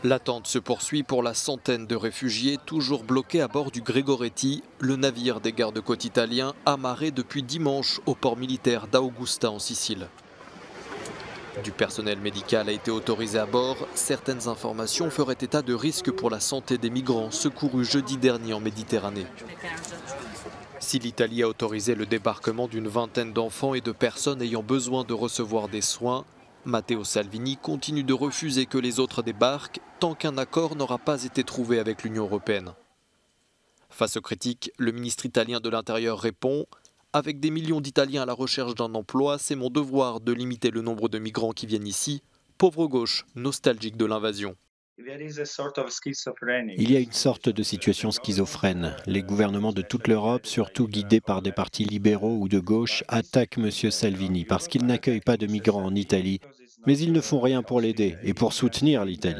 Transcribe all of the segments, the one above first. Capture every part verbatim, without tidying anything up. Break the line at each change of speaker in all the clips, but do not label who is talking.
L'attente se poursuit pour la centaine de réfugiés toujours bloqués à bord du Gregoretti, le navire des gardes-côtes italiens amarré depuis dimanche au port militaire d'Augusta en Sicile. Du personnel médical a été autorisé à bord. Certaines informations feraient état de risques pour la santé des migrants secourus jeudi dernier en Méditerranée. Si l'Italie a autorisé le débarquement d'une vingtaine d'enfants et de personnes ayant besoin de recevoir des soins, Matteo Salvini continue de refuser que les autres débarquent tant qu'un accord n'aura pas été trouvé avec l'Union européenne. Face aux critiques, le ministre italien de l'Intérieur répond « Avec des millions d'Italiens à la recherche d'un emploi, c'est mon devoir de limiter le nombre de migrants qui viennent ici, pauvre gauche, nostalgique de l'invasion ».
Il y a une sorte de situation schizophrène. Les gouvernements de toute l'Europe, surtout guidés par des partis libéraux ou de gauche, attaquent M. Salvini parce qu'il n'accueille pas de migrants en Italie, mais ils ne font rien pour l'aider et pour soutenir l'Italie.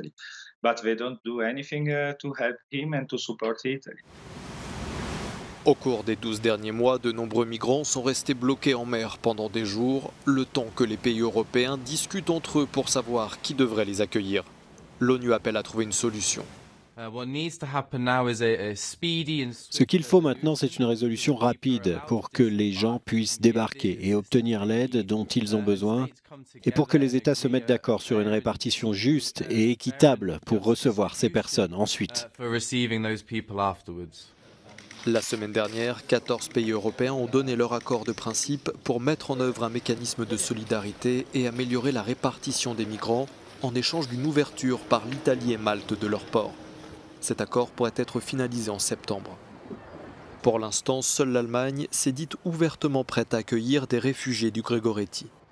Au cours des douze derniers mois, de nombreux migrants sont restés bloqués en mer pendant des jours, le temps que les pays européens discutent entre eux pour savoir qui devrait les accueillir. L'ONU appelle à trouver une solution.
Ce qu'il faut maintenant, c'est une résolution rapide pour que les gens puissent débarquer et obtenir l'aide dont ils ont besoin et pour que les États se mettent d'accord sur une répartition juste et équitable pour recevoir ces personnes ensuite.
La semaine dernière, quatorze pays européens ont donné leur accord de principe pour mettre en œuvre un mécanisme de solidarité et améliorer la répartition des migrants en échange d'une ouverture par l'Italie et Malte de leurs ports. Cet accord pourrait être finalisé en septembre. Pour l'instant, seule l'Allemagne s'est dite ouvertement prête à accueillir des réfugiés du Gregoretti.